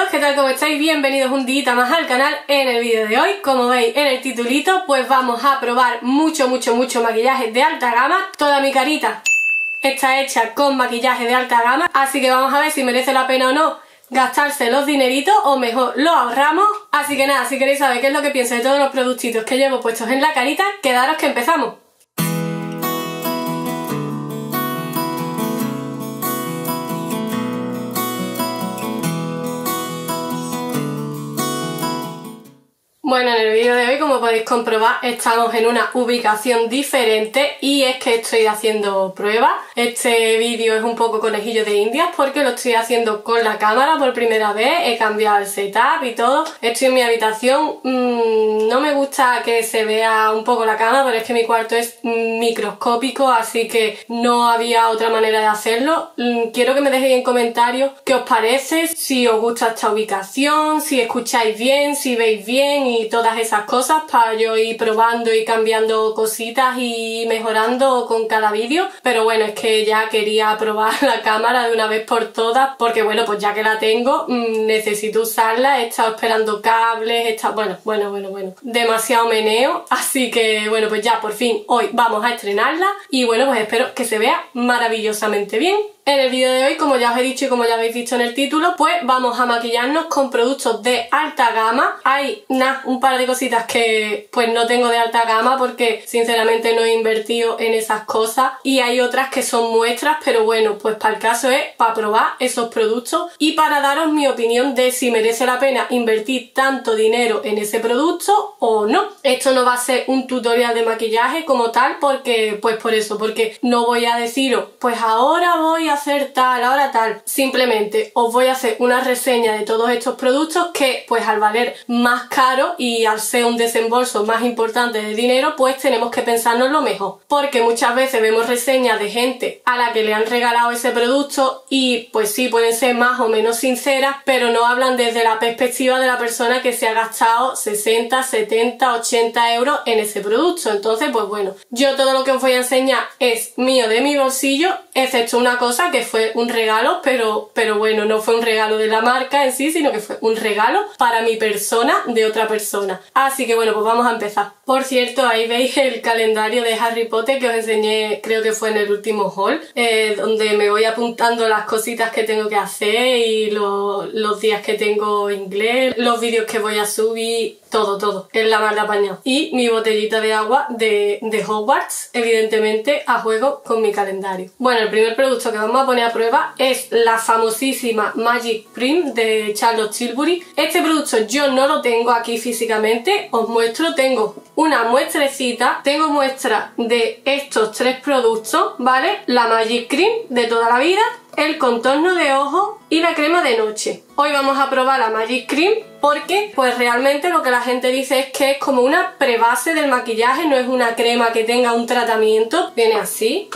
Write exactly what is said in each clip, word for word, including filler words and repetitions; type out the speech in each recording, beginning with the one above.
chicos, ¿qué tal? ¿Cómo estáis? Bienvenidos un día más al canal. En el vídeo de hoy, como veis en el titulito, pues vamos a probar mucho, mucho, mucho maquillaje de alta gama. Toda mi carita está hecha con maquillaje de alta gama, así que vamos a ver si merece la pena o no gastarse los dineritos o mejor lo ahorramos. Así que nada, si queréis saber qué es lo que pienso de todos los productitos que llevo puestos en la carita, quedaros que empezamos. Bueno, en el vídeo de hoy, como podéis comprobar, estamos en una ubicación diferente y es que estoy haciendo pruebas. Este vídeo es un poco conejillo de indias porque lo estoy haciendo con la cámara por primera vez, he cambiado el setup y todo. Estoy en mi habitación, mmm, no me gusta que se vea un poco la cama, pero es que mi cuarto es microscópico, así que no había otra manera de hacerlo. Quiero que me dejéis en comentarios qué os parece, si os gusta esta ubicación, si escucháis bien, si veis bien y y todas esas cosas para yo ir probando y cambiando cositas y mejorando con cada vídeo. Pero bueno, es que ya quería probar la cámara de una vez por todas porque bueno, pues ya que la tengo mmm, necesito usarla. He estado esperando cables, he estado... bueno, bueno, bueno, bueno demasiado meneo, así que bueno, pues ya por fin hoy vamos a estrenarla y bueno, pues espero que se vea maravillosamente bien. En el vídeo de hoy, como ya os he dicho y como ya habéis visto en el título, pues vamos a maquillarnos con productos de alta gama. Hay nada, un par de cositas que pues no tengo de alta gama porque sinceramente no he invertido en esas cosas y hay otras que son muestras, pero bueno, pues para el caso es para probar esos productos y para daros mi opinión de si merece la pena invertir tanto dinero en ese producto o no. Esto no va a ser un tutorial de maquillaje como tal porque, pues por eso, porque no voy a deciros, pues ahora voy a hacer tal, ahora tal. Simplemente os voy a hacer una reseña de todos estos productos que pues al valer más caro y al ser un desembolso más importante de dinero, pues tenemos que pensarnos lo mejor, porque muchas veces vemos reseñas de gente a la que le han regalado ese producto y pues sí, pueden ser más o menos sinceras, pero no hablan desde la perspectiva de la persona que se ha gastado sesenta, setenta, ochenta euros en ese producto. Entonces pues bueno, yo todo lo que os voy a enseñar es mío de mi bolsillo, excepto una cosa que fue un regalo, pero, pero bueno, no fue un regalo de la marca en sí, sino que fue un regalo para mi persona de otra persona. Así que bueno, pues vamos a empezar. Por cierto, ahí veis el calendario de Harry Potter que os enseñé, creo que fue en el último haul, eh, donde me voy apuntando las cositas que tengo que hacer y lo, los días que tengo inglés, los vídeos que voy a subir, todo, todo, es la mala apañada. Y mi botellita de agua de, de Hogwarts, evidentemente a juego con mi calendario. Bueno, el primer producto que vamos a poner a prueba es la famosísima Magic Cream de Charlotte Tilbury. Este producto yo no lo tengo aquí físicamente, os muestro, tengo una muestrecita, tengo muestra de estos tres productos, ¿vale? La Magic Cream de toda la vida, el contorno de ojos y la crema de noche. Hoy vamos a probar la Magic Cream porque pues realmente lo que la gente dice es que es como una prebase del maquillaje, no es una crema que tenga un tratamiento, viene así.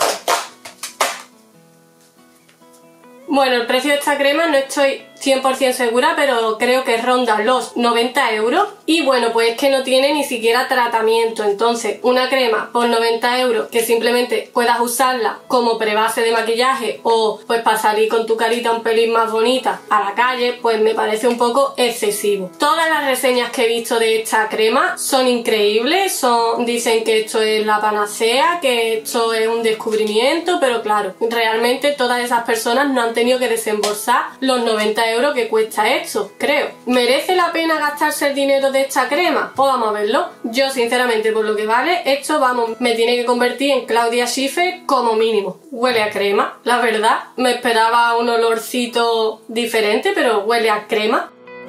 Bueno, el precio de esta crema no estoy cien por cien segura, pero creo que ronda los noventa euros y bueno, pues es que no tiene ni siquiera tratamiento. Entonces una crema por noventa euros que simplemente puedas usarla como prebase de maquillaje o pues para salir con tu carita un pelín más bonita a la calle, pues me parece un poco excesivo. Todas las reseñas que he visto de esta crema son increíbles, son, dicen que esto es la panacea, que esto es un descubrimiento, pero claro, realmente todas esas personas no han tenido que desembolsar los noventa euros que cuesta esto, creo. ¿Merece la pena gastarse el dinero de esta crema? Pues vamos a verlo. Yo sinceramente por lo que vale, esto vamos, me tiene que convertir en Claudia Schiffer como mínimo. Huele a crema, la verdad. Me esperaba un olorcito diferente, pero huele a crema.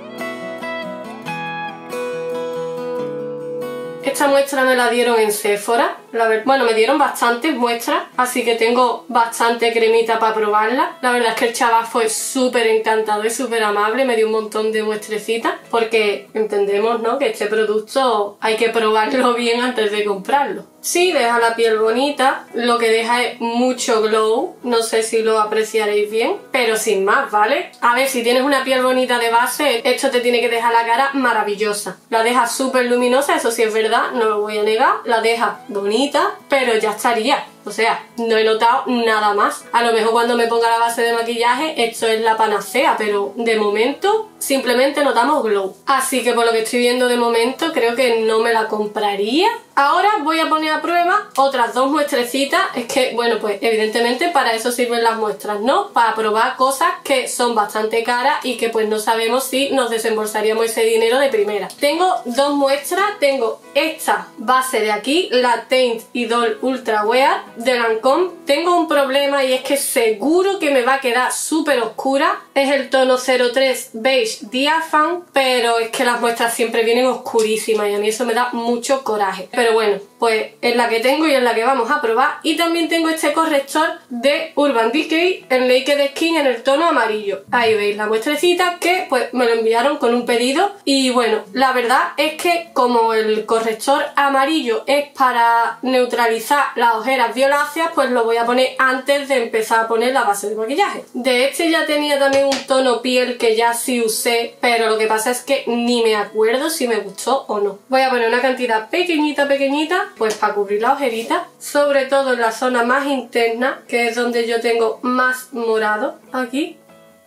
Esta muestra me la dieron en Sephora. La ver... Bueno, me dieron bastantes muestras, así que tengo bastante cremita para probarla. La verdad es que el chaval fue súper encantado y súper amable, me dio un montón de muestrecitas, porque entendemos, ¿no?, que este producto hay que probarlo bien antes de comprarlo. Sí, deja la piel bonita, lo que deja es mucho glow, no sé si lo apreciaréis bien, pero sin más, ¿vale? A ver, si tienes una piel bonita de base, esto te tiene que dejar la cara maravillosa. La deja súper luminosa, eso sí es verdad, no lo voy a negar, la deja bonita, pero ya estaría. O sea, no he notado nada más. A lo mejor cuando me ponga la base de maquillaje esto es la panacea, pero de momento simplemente notamos glow. Así que por lo que estoy viendo de momento creo que no me la compraría. Ahora voy a poner a prueba otras dos muestrecitas. Es que, bueno, pues evidentemente para eso sirven las muestras, ¿no? Para probar cosas que son bastante caras y que pues no sabemos si nos desembolsaríamos ese dinero de primera. Tengo dos muestras. Tengo esta base de aquí, la Teint Idol Ultra Wear de Lancôme. Tengo un problema y es que seguro que me va a quedar súper oscura. Es el tono cero tres Beige Diaphane, pero es que las muestras siempre vienen oscurísimas y a mí eso me da mucho coraje. Pero bueno, pues es la que tengo y es la que vamos a probar. Y también tengo este corrector de Urban Decay, el Naked Skin en el tono amarillo. Ahí veis la muestrecita que pues me lo enviaron con un pedido. Y bueno, la verdad es que como el corrector amarillo es para neutralizar las ojeras violáceas, pues lo voy a poner antes de empezar a poner la base de maquillaje. De este ya tenía también un tono piel que ya sí usé, pero lo que pasa es que ni me acuerdo si me gustó o no. Voy a poner una cantidad pequeñita, pequeñita, pues para cubrir la ojerita, sobre todo en la zona más interna, que es donde yo tengo más morado, aquí.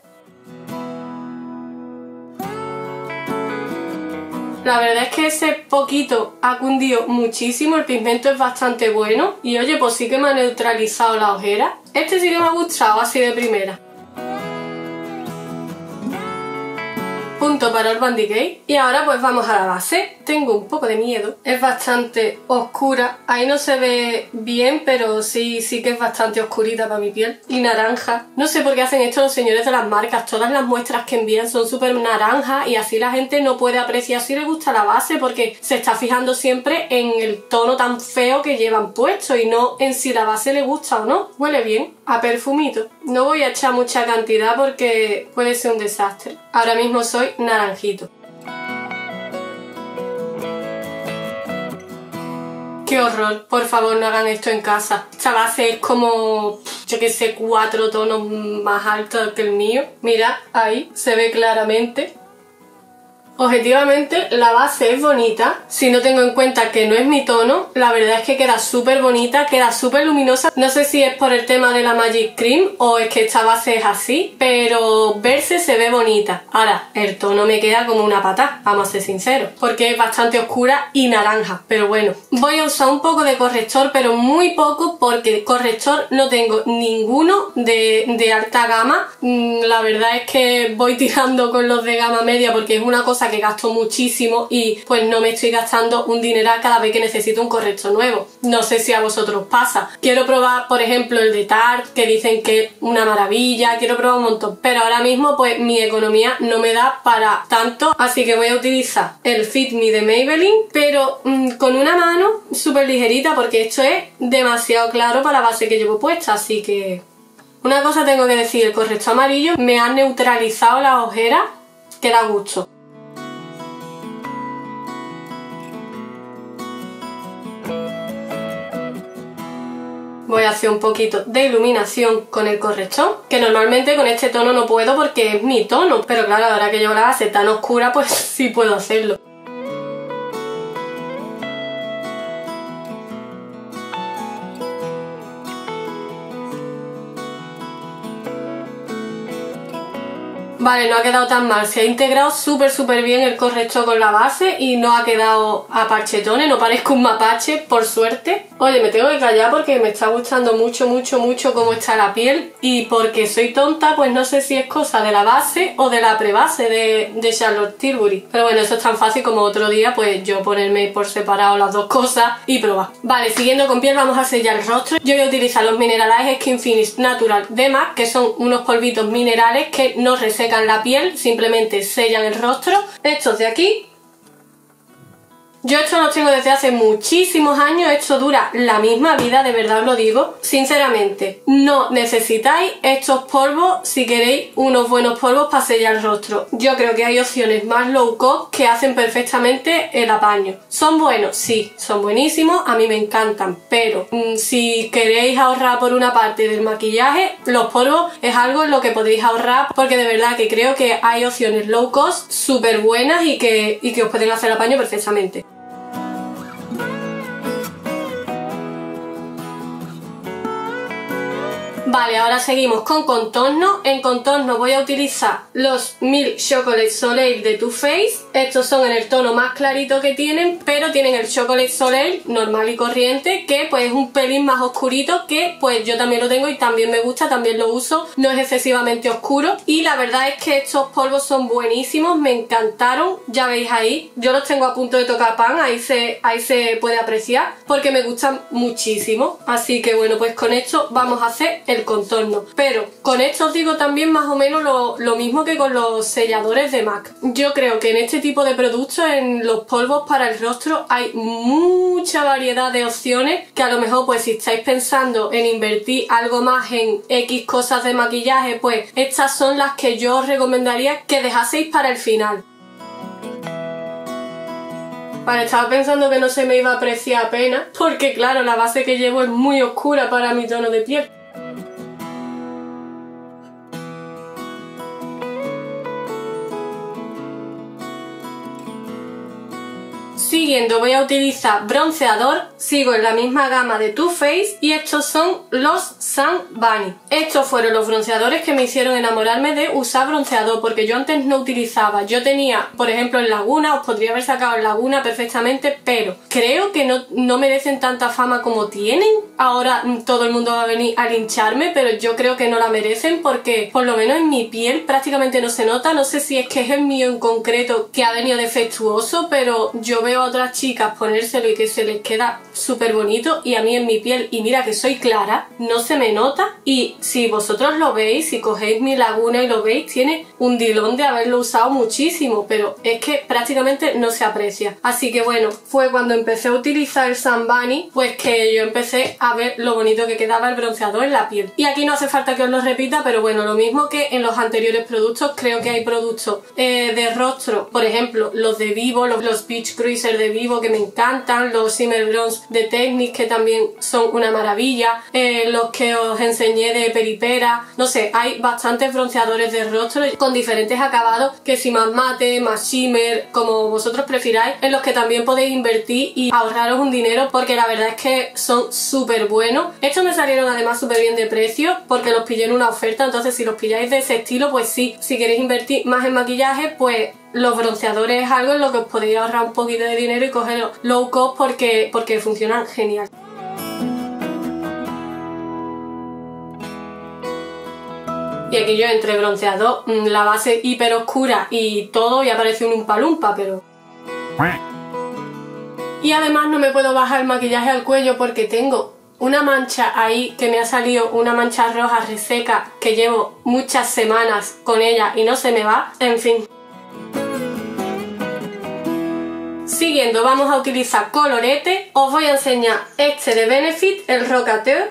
La verdad es que ese poquito ha cundido muchísimo, el pigmento es bastante bueno y oye, pues sí que me ha neutralizado la ojera. Este sí que me ha gustado así de primera. Punto para Urban Decay. Y ahora pues vamos a la base. Tengo un poco de miedo, es bastante oscura, ahí no se ve bien, pero sí, sí que es bastante oscurita para mi piel. Y naranja, no sé por qué hacen esto los señores de las marcas, todas las muestras que envían son súper naranjas y así la gente no puede apreciar si le gusta la base porque se está fijando siempre en el tono tan feo que llevan puesto y no en si la base le gusta o no. Huele bien, a perfumito. No voy a echar mucha cantidad porque puede ser un desastre. Ahora mismo soy naranjito. ¡Qué horror! Por favor, no hagan esto en casa. Esta base es como, yo que sé, cuatro tonos más alto que el mío. Mira, ahí se ve claramente. Objetivamente la base es bonita, si no tengo en cuenta que no es mi tono, la verdad es que queda súper bonita, queda súper luminosa. No sé si es por el tema de la Magic Cream o es que esta base es así, pero verse se ve bonita. Ahora, el tono me queda como una patada, vamos a ser sinceros, porque es bastante oscura y naranja, pero bueno. Voy a usar un poco de corrector, pero muy poco, porque corrector no tengo ninguno de, de alta gama. La verdad es que voy tirando con los de gama media porque es una cosa que gasto muchísimo y pues no me estoy gastando un dineral cada vez que necesito un corrector nuevo. No sé si a vosotros pasa. Quiero probar, por ejemplo, el de Tarte, que dicen que es una maravilla, quiero probar un montón, pero ahora mismo pues mi economía no me da para tanto, así que voy a utilizar el Fit Me de Maybelline, pero mmm, con una mano súper ligerita porque esto es demasiado claro para la base que llevo puesta, así que... Una cosa tengo que decir, el corrector amarillo me ha neutralizado la ojera que da gusto. Voy a hacer un poquito de iluminación con el corrector, que normalmente con este tono no puedo porque es mi tono, pero claro, ahora que llevo la base tan oscura, pues sí puedo hacerlo. Vale, no ha quedado tan mal, se ha integrado súper súper bien el corrector con la base y no ha quedado a parchetones, no parezco un mapache, por suerte. Oye, me tengo que callar porque me está gustando mucho, mucho, mucho cómo está la piel y porque soy tonta, pues no sé si es cosa de la base o de la prebase de, de Charlotte Tilbury. Pero bueno, eso es tan fácil como otro día, pues yo ponerme por separado las dos cosas y probar. Vale, siguiendo con piel vamos a sellar el rostro. Yo voy a utilizar los Mineralize Skin Finish Natural de MAC, que son unos polvitos minerales que no resecan la piel, simplemente sellan el rostro. Estos de aquí, yo esto los tengo desde hace muchísimos años, esto dura la misma vida, de verdad os lo digo. Sinceramente, no necesitáis estos polvos si queréis unos buenos polvos para sellar el rostro. Yo creo que hay opciones más low cost que hacen perfectamente el apaño. ¿Son buenos? Sí, son buenísimos, a mí me encantan, pero mmm, si queréis ahorrar por una parte del maquillaje, los polvos es algo en lo que podéis ahorrar, porque de verdad que creo que hay opciones low cost súper buenas y que, y que os pueden hacer apaño perfectamente. Vale, ahora seguimos con contorno. En contorno voy a utilizar los Milk Chocolate Soleil de Too Faced. Estos son en el tono más clarito que tienen, pero tienen el Chocolate Soleil normal y corriente, que pues es un pelín más oscurito, que pues yo también lo tengo y también me gusta, también lo uso. No es excesivamente oscuro y la verdad es que estos polvos son buenísimos, me encantaron. Ya veis ahí, yo los tengo a punto de tocar pan, ahí se, ahí se puede apreciar porque me gustan muchísimo. Así que bueno, pues con esto vamos a hacer el contorno. Pero con esto os digo también más o menos lo, lo mismo que con los selladores de MAC. Yo creo que en este tipo de productos, en los polvos para el rostro, hay mucha variedad de opciones que a lo mejor pues si estáis pensando en invertir algo más en X cosas de maquillaje, pues estas son las que yo os recomendaría que dejaseis para el final. Vale, estaba pensando que no se me iba a apreciar apenas, porque claro, la base que llevo es muy oscura para mi tono de piel. Siguiendo voy a utilizar bronceador, sigo en la misma gama de Too Faced y estos son los Sun Bunny. Estos fueron los bronceadores que me hicieron enamorarme de usar bronceador, porque yo antes no utilizaba. Yo tenía, por ejemplo, en Laguna, os podría haber sacado en Laguna perfectamente, pero creo que no, no merecen tanta fama como tienen. Ahora todo el mundo va a venir a lincharme, pero yo creo que no la merecen porque por lo menos en mi piel prácticamente no se nota. No sé si es que es el mío en concreto que ha venido defectuoso, pero yo veo a otras chicas ponérselo y que se les queda súper bonito, y a mí en mi piel, y mira que soy clara, no se me nota. Y si vosotros lo veis, si cogéis mi Laguna y lo veis, tiene un dilón de haberlo usado muchísimo, pero es que prácticamente no se aprecia. Así que bueno, fue cuando empecé a utilizar el Sun Bunny pues que yo empecé a ver lo bonito que quedaba el bronceador en la piel. Y aquí no hace falta que os lo repita, pero bueno, lo mismo que en los anteriores productos, creo que hay productos eh, de rostro, por ejemplo los de Vivo, los, los Beach Cruiser de Vivo que me encantan, los Shimmer Bronze de Technique que también son una maravilla, eh, los que os enseñé de Peripera, no sé, hay bastantes bronceadores de rostro con diferentes acabados, que si más mate, más shimmer, como vosotros prefiráis, en los que también podéis invertir y ahorraros un dinero, porque la verdad es que son súper buenos. Estos me salieron además súper bien de precio porque los pillé en una oferta, entonces si los pilláis de ese estilo, pues sí, si queréis invertir más en maquillaje, pues los bronceadores es algo en lo que os podéis ahorrar un poquito de dinero y cogerlos low cost porque, porque funcionan genial. Y aquí yo entre bronceador, la base hiper oscura y todo, y aparece un umpa lumpa, pero... Y además no me puedo bajar el maquillaje al cuello porque tengo una mancha ahí que me ha salido, una mancha roja reseca que llevo muchas semanas con ella y no se me va, en fin. Siguiendo vamos a utilizar colorete. Os voy a enseñar este de Benefit, el Rocateur.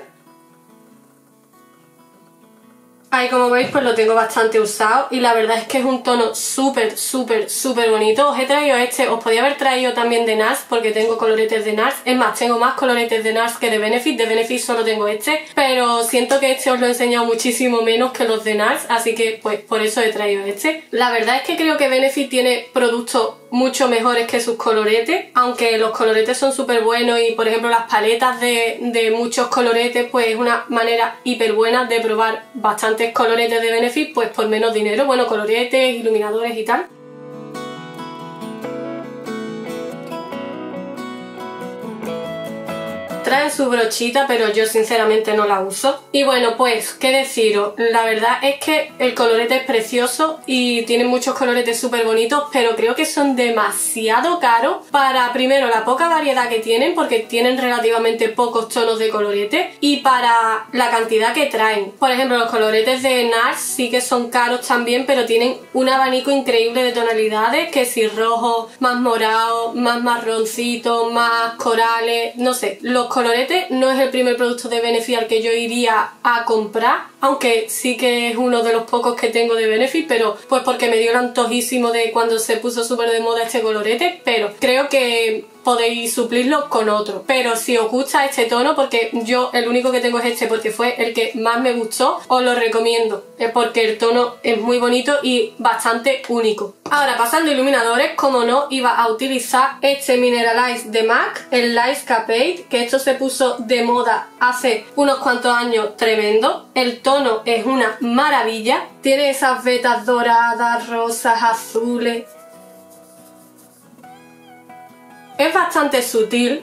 Ahí como veis pues lo tengo bastante usado y la verdad es que es un tono súper súper súper bonito. Os he traído este, os podía haber traído también de NARS porque tengo coloretes de NARS. Es más, tengo más coloretes de NARS que de Benefit. De Benefit solo tengo este, pero siento que este os lo he enseñado muchísimo menos que los de NARS, así que pues por eso he traído este. La verdad es que creo que Benefit tiene productos mucho mejores que sus coloretes, aunque los coloretes son súper buenos y por ejemplo las paletas de, de muchos coloretes pues es una manera hiper buena de probar bastantes coloretes de Benefit pues por menos dinero, bueno, coloretes, iluminadores y tal. Traen su brochita, pero yo sinceramente no la uso. Y bueno, pues, ¿qué deciros? La verdad es que el colorete es precioso y tiene muchos coloretes súper bonitos, pero creo que son demasiado caros para, primero, la poca variedad que tienen, porque tienen relativamente pocos tonos de colorete, y para la cantidad que traen. Por ejemplo, los coloretes de NARS sí que son caros también, pero tienen un abanico increíble de tonalidades, que si rojo, más morado, más marroncito, más corales, no sé, los colorete no es el primer producto de Benefit al que yo iría a comprar, aunque sí que es uno de los pocos que tengo de Benefit, pero pues porque me dio el antojísimo de cuando se puso súper de moda este colorete, pero creo que podéis suplirlo con otro. Pero si os gusta este tono, porque yo el único que tengo es este porque fue el que más me gustó, os lo recomiendo. Es porque el tono es muy bonito y bastante único. Ahora, pasando a iluminadores, como no, iba a utilizar este Mineralize de MAC, el Light Capade, que esto se puso de moda hace unos cuantos años tremendo. El tono es una maravilla. Tiene esas vetas doradas, rosas, azules. Es bastante sutil.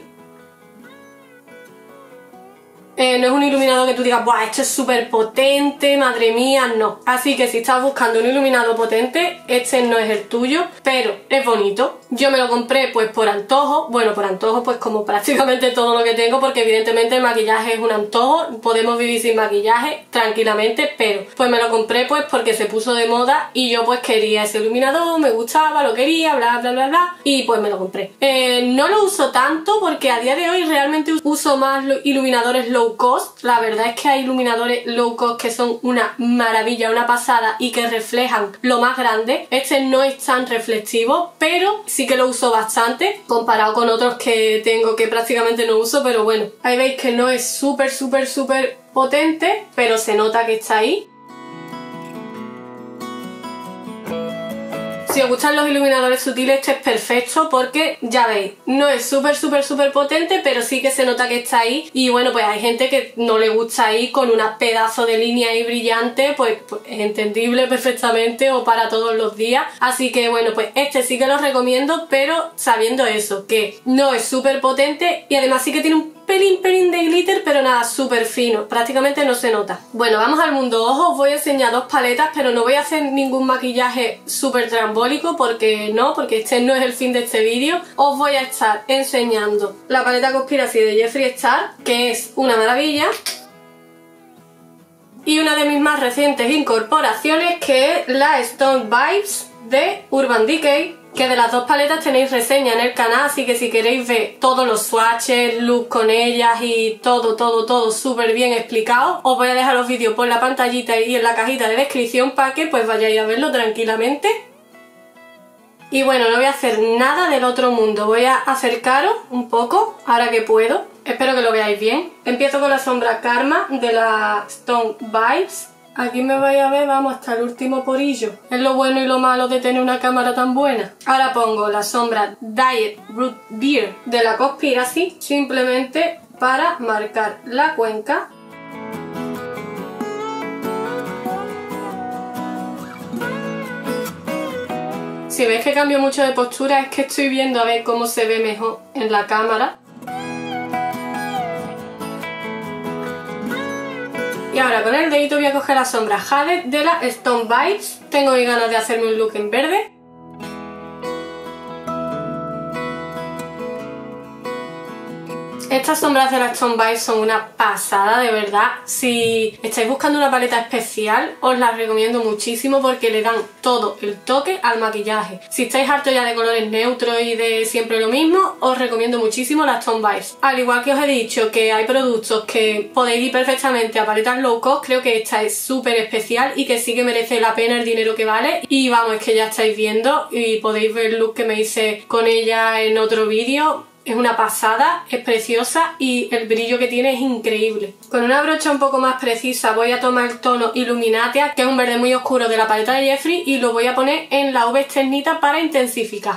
Eh, no es un iluminador que tú digas, ¡buah, esto es súper potente, madre mía! No. Así que si estás buscando un iluminador potente, este no es el tuyo, pero es bonito. Yo me lo compré pues por antojo, bueno, por antojo pues como prácticamente todo lo que tengo, porque evidentemente el maquillaje es un antojo, podemos vivir sin maquillaje tranquilamente, pero pues me lo compré pues porque se puso de moda y yo pues quería ese iluminador, me gustaba, lo quería, bla bla bla bla, y pues me lo compré. Eh, no lo uso tanto porque a día de hoy realmente uso más los iluminadores low cost. La verdad es que hay iluminadores low cost que son una maravilla, una pasada y que reflejan lo más grande. Este no es tan reflectivo, pero sí que lo uso bastante comparado con otros que tengo que prácticamente no uso, pero bueno, ahí veis que no es súper súper súper potente, pero se nota que está ahí. Si os gustan los iluminadores sutiles, este es perfecto porque, ya veis, no es súper súper súper potente, pero sí que se nota que está ahí. Y bueno, pues hay gente que no le gusta ir con una pedazo de línea ahí brillante, pues, pues es entendible perfectamente, o para todos los días. Así que bueno, pues este sí que lo recomiendo, pero sabiendo eso, que no es súper potente y además sí que tiene un pelín pelín de glitter, pero nada, súper fino, prácticamente no se nota. Bueno, vamos al mundo ojo. Os voy a enseñar dos paletas, pero no voy a hacer ningún maquillaje súper trambólico, porque no, porque este no es el fin de este vídeo. Os voy a estar enseñando la paleta Conspiracy de Jeffree Star, que es una maravilla, y una de mis más recientes incorporaciones, que es la Stone Vibes de Urban Decay, que de las dos paletas tenéis reseña en el canal, así que si queréis ver todos los swatches, look con ellas y todo, todo, todo súper bien explicado, os voy a dejar los vídeos por la pantallita y en la cajita de descripción para que pues vayáis a verlo tranquilamente. Y bueno, no voy a hacer nada del otro mundo, voy a acercaros un poco, ahora que puedo. Espero que lo veáis bien. Empiezo con la sombra Karma de la Stone Vibes. Aquí me vais a ver, vamos, hasta el último porillo. Es lo bueno y lo malo de tener una cámara tan buena. Ahora pongo la sombra Diet Root Beer de la Conspiracy, simplemente para marcar la cuenca. Si veis que cambio mucho de postura, es que estoy viendo a ver cómo se ve mejor en la cámara. Y ahora con el dedito voy a coger la sombra Jade de la Stone Vibes. Tengo ganas de hacerme un look en verde. Estas sombras de la Stone Vibes son una pasada, de verdad. Si estáis buscando una paleta especial, os las recomiendo muchísimo porque le dan todo el toque al maquillaje. Si estáis hartos ya de colores neutros y de siempre lo mismo, os recomiendo muchísimo la Stone Vibes. Al igual que os he dicho que hay productos que podéis ir perfectamente a paletas low cost, creo que esta es súper especial y que sí que merece la pena el dinero que vale. Y vamos, es que ya estáis viendo y podéis ver el look que me hice con ella en otro vídeo. Es una pasada, es preciosa y el brillo que tiene es increíble. Con una brocha un poco más precisa voy a tomar el tono Illuminatia, que es un verde muy oscuro de la paleta de Jeffree, y lo voy a poner en la V externita para intensificar.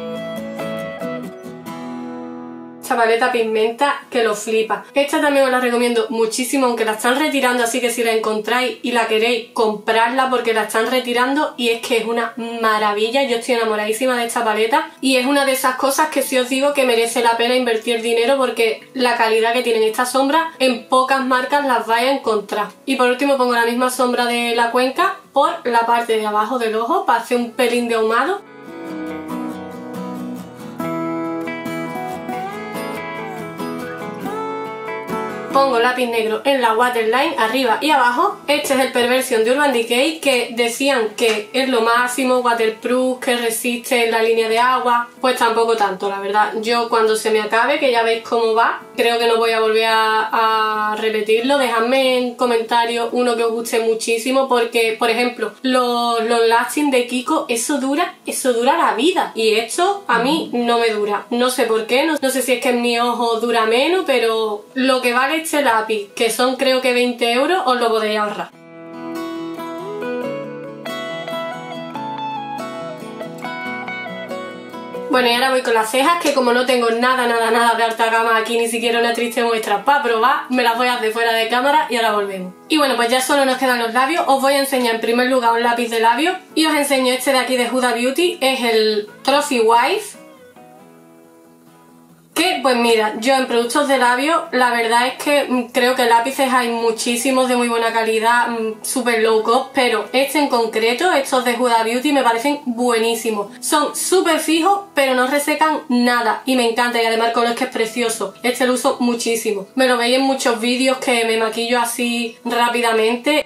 Esta paleta pigmenta que lo flipa. Esta también os la recomiendo muchísimo, aunque la están retirando, así que si la encontráis y la queréis, comprarla porque la están retirando y es que es una maravilla. Yo estoy enamoradísima de esta paleta y es una de esas cosas que sí os digo que merece la pena invertir dinero, porque la calidad que tienen estas sombras en pocas marcas las vais a encontrar. Y por último pongo la misma sombra de la cuenca por la parte de abajo del ojo para hacer un pelín de ahumado. pongo lápiz negro en la waterline arriba y abajo. Este es el Perversion de Urban Decay, que decían que es lo máximo, waterproof, que resiste en la línea de agua. Pues tampoco tanto, la verdad. Yo cuando se me acabe, que ya veis cómo va, creo que no voy a volver a, a repetirlo. Dejadme en comentarios uno que os guste muchísimo, porque por ejemplo los, los lasting de Kiko, eso dura, eso dura la vida, y esto a mí no me dura, no sé por qué, no, no sé si es que en mi ojo dura menos, pero lo que vale este lápiz, que son creo que veinte euros, os lo podéis ahorrar. Bueno, y ahora voy con las cejas, que como no tengo nada, nada, nada de alta gama aquí, ni siquiera una triste muestra para probar, me las voy a hacer fuera de cámara y ahora volvemos. Y bueno, pues ya solo nos quedan los labios. Os voy a enseñar en primer lugar un lápiz de labios y os enseño este de aquí de Huda Beauty, es el Trophy Wife. Que, pues mira, yo en productos de labios, la verdad es que creo que lápices hay muchísimos de muy buena calidad, súper low cost, pero este en concreto, estos de Huda Beauty, me parecen buenísimos. Son súper fijos, pero no resecan nada y me encanta, y además el color es que es precioso. Este lo uso muchísimo. Me lo veis en muchos vídeos que me maquillo así rápidamente.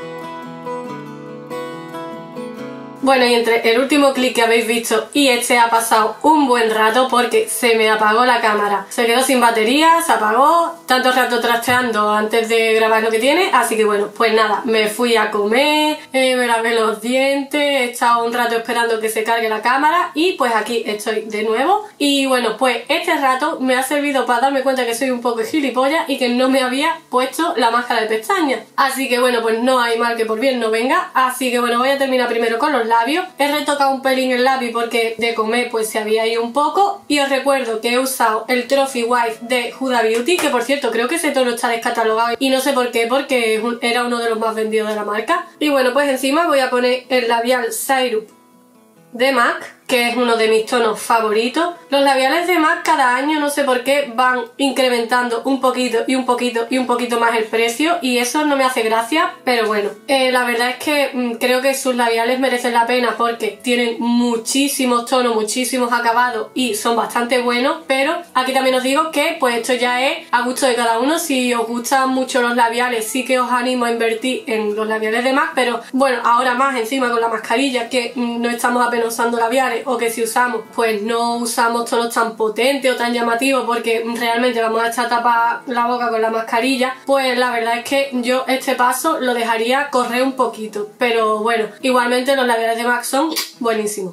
Bueno, y entre el último clip que habéis visto y este ha pasado un buen rato porque se me apagó la cámara. Se quedó sin batería, se apagó, tanto rato trasteando antes de grabar lo que tiene, así que bueno, pues nada, me fui a comer, eh, me lavé los dientes, he estado un rato esperando que se cargue la cámara y pues aquí estoy de nuevo. Y bueno, pues este rato me ha servido para darme cuenta que soy un poco gilipollas y que no me había puesto la máscara de pestañas. Así que bueno, pues no hay mal que por bien no venga, así que bueno, voy a terminar primero con los labios. He retocado un pelín el lápiz porque de comer pues se había ido un poco, y os recuerdo que he usado el Trophy Wife de Huda Beauty, que por cierto creo que ese tono está descatalogado y no sé por qué, porque era uno de los más vendidos de la marca. Y bueno, pues encima voy a poner el labial Syrup de MAC, que es uno de mis tonos favoritos. Los labiales de MAC cada año, no sé por qué, van incrementando un poquito y un poquito y un poquito más el precio, y eso no me hace gracia, pero bueno, eh, la verdad es que mmm, creo que sus labiales merecen la pena porque tienen muchísimos tonos, muchísimos acabados y son bastante buenos, pero aquí también os digo que pues esto ya es a gusto de cada uno. Si os gustan mucho los labiales, sí que os animo a invertir en los labiales de MAC, pero bueno, ahora más encima con la mascarilla, que mmm, no estamos apenas usando labiales, o que si usamos pues no usamos tonos tan potentes o tan llamativos porque realmente vamos a echar tapa la boca con la mascarilla, pues la verdad es que yo este paso lo dejaría correr un poquito, pero bueno, igualmente los labiales de MAC son buenísimos.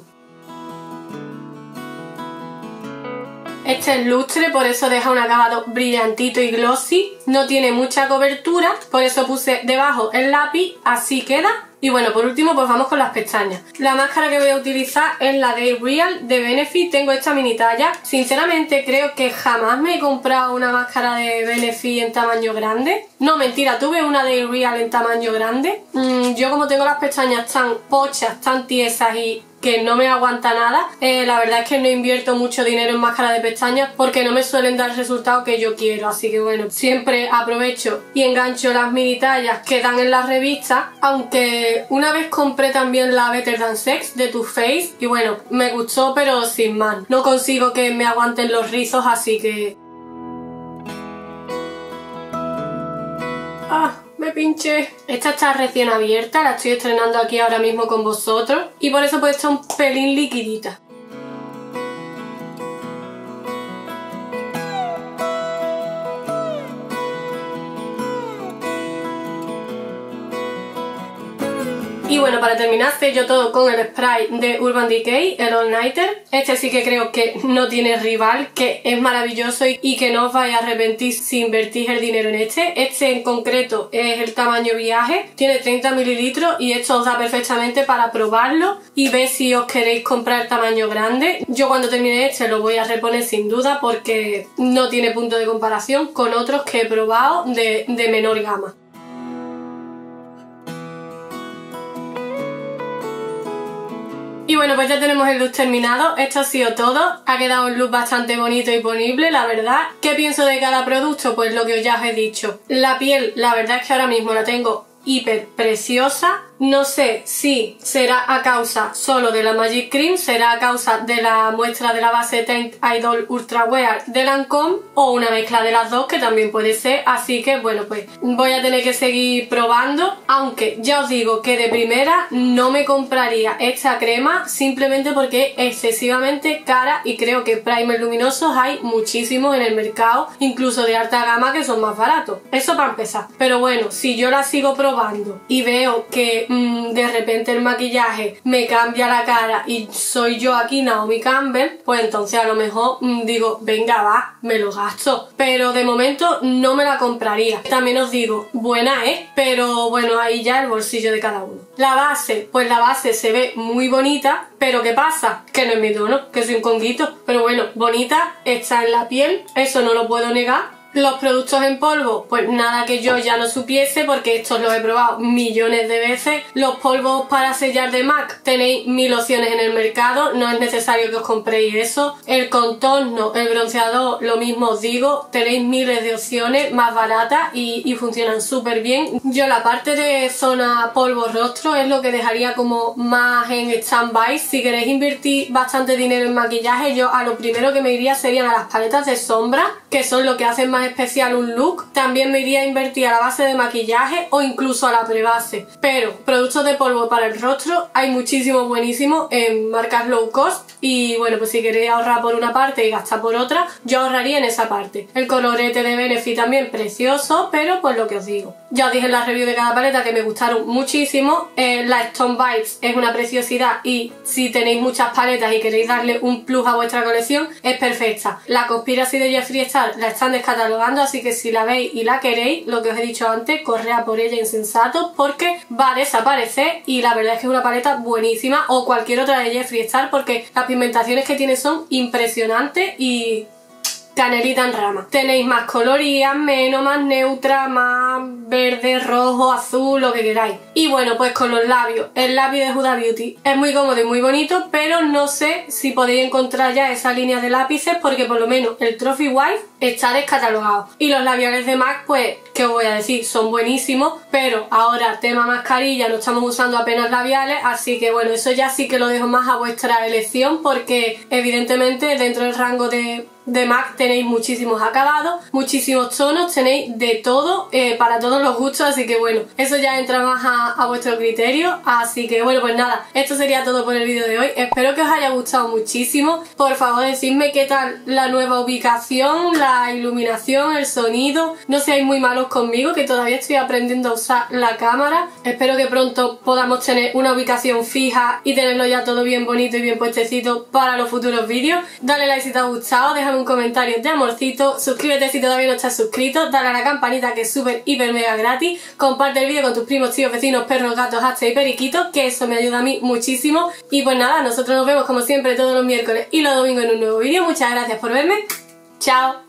Este es lustre, por eso deja un acabado brillantito y glossy, no tiene mucha cobertura, por eso puse debajo el lápiz, así queda. Y bueno, por último pues vamos con las pestañas. La máscara que voy a utilizar es la Day Real de Benefit, tengo esta mini talla. Sinceramente creo que jamás me he comprado una máscara de Benefit en tamaño grande. No, mentira, tuve una Day Real en tamaño grande. Mm, yo como tengo las pestañas tan pochas, tan tiesas y que no me aguanta nada, eh, la verdad es que no invierto mucho dinero en máscara de pestañas porque no me suelen dar el resultado que yo quiero, así que bueno, siempre aprovecho y engancho las mini tallas que dan en las revistas, aunque una vez compré también la Better Than Sex de Too Faced y bueno, me gustó pero sin más, no consigo que me aguanten los rizos, así que... ¡Ah! Me pinché. Esta está recién abierta, la estoy estrenando aquí ahora mismo con vosotros y por eso pues está un pelín liquidita. Y bueno, para terminar sello todo con el spray de Urban Decay, el All Nighter. Este sí que creo que no tiene rival, que es maravilloso y, y que no os vais a arrepentir si invertís el dinero en este. Este en concreto es el tamaño viaje, tiene treinta mililitros y esto os da perfectamente para probarlo y ver si os queréis comprar tamaño grande. Yo cuando termine este lo voy a reponer sin duda porque no tiene punto de comparación con otros que he probado de, de menor gama. Y bueno, pues ya tenemos el look terminado, esto ha sido todo, ha quedado un look bastante bonito y ponible, la verdad. ¿Qué pienso de cada producto? Pues lo que ya os he dicho. La piel, la verdad es que ahora mismo la tengo hiper preciosa. No sé si será a causa solo de la Magic Cream, será a causa de la muestra de la base Tint Idol Ultra Wear de Lancôme o una mezcla de las dos, que también puede ser. Así que bueno, pues voy a tener que seguir probando, aunque ya os digo que de primera no me compraría esta crema simplemente porque es excesivamente cara y creo que primer luminosos hay muchísimos en el mercado, incluso de alta gama, que son más baratos. Eso para empezar. Pero bueno, si yo la sigo probando y veo que mmm, de repente el maquillaje me cambia la cara y soy yo aquí Naomi Campbell, pues entonces a lo mejor mmm, digo, venga va, me lo gasto. Pero de momento no me la compraría. También os digo, buena es, pero bueno, ahí ya el bolsillo de cada uno. La base, pues la base se ve muy bonita, pero ¿qué pasa? Que no es mi tono, que soy un conguito. Pero bueno, bonita, está en la piel, eso no lo puedo negar. Los productos en polvo, pues nada que yo ya no supiese, porque estos los he probado millones de veces. Los polvos para sellar de MAC, tenéis mil opciones en el mercado, no es necesario que os compréis eso. El contorno, el bronceador, lo mismo os digo, tenéis miles de opciones más baratas y, y funcionan súper bien. Yo la parte de zona polvo rostro es lo que dejaría como más en stand-by. Si queréis invertir bastante dinero en maquillaje, yo a lo primero que me iría serían a las paletas de sombra, que son lo que hacen más especial un look. También me iría a invertir a la base de maquillaje o incluso a la prebase. Pero productos de polvo para el rostro hay muchísimos buenísimos en marcas low cost, y bueno, pues si queréis ahorrar por una parte y gastar por otra, yo ahorraría en esa parte. El colorete de Benefit también precioso, pero pues lo que os digo, ya os dije en la review de cada paleta que me gustaron muchísimo. eh, la Stone Vibes es una preciosidad y si tenéis muchas paletas y queréis darle un plus a vuestra colección, es perfecta. La Conspiracy de Jeffree Star la están descatalogando, así que si la veis y la queréis, lo que os he dicho antes, corred a por ella insensato, porque va a desaparecer y la verdad es que es una paleta buenísima, o cualquier otra de Jeffree Star, porque las pigmentaciones que tiene son impresionantes y canelita en rama. Tenéis más colorías, menos, más neutra, más verde, rojo, azul, lo que queráis. Y bueno, pues con los labios, el labio de Huda Beauty es muy cómodo y muy bonito, pero no sé si podéis encontrar ya esa línea de lápices, porque por lo menos el Trophy Wife está descatalogado. Y los labiales de MAC, pues, ¿qué os voy a decir? Son buenísimos, pero ahora tema mascarilla, no estamos usando apenas labiales, así que bueno, eso ya sí que lo dejo más a vuestra elección, porque evidentemente dentro del rango de de MAC tenéis muchísimos acabados, muchísimos tonos, tenéis de todo, eh, para todos los gustos, así que bueno, eso ya entra más a, a vuestro criterio. Así que bueno, pues nada, esto sería todo por el vídeo de hoy. Espero que os haya gustado muchísimo. Por favor, decidme qué tal la nueva ubicación, la iluminación, el sonido. No seáis muy malos conmigo, que todavía estoy aprendiendo a usar la cámara. Espero que pronto podamos tener una ubicación fija y tenerlo ya todo bien bonito y bien puestecito para los futuros vídeos. Dale like si te ha gustado, déjame un comentario de amorcito, suscríbete si todavía no estás suscrito, dale a la campanita que es súper hiper mega gratis, comparte el vídeo con tus primos, tíos, vecinos, perros, gatos, hachas y periquitos, que eso me ayuda a mí muchísimo. Y pues nada, nosotros nos vemos como siempre todos los miércoles y los domingos en un nuevo vídeo. Muchas gracias por verme, chao.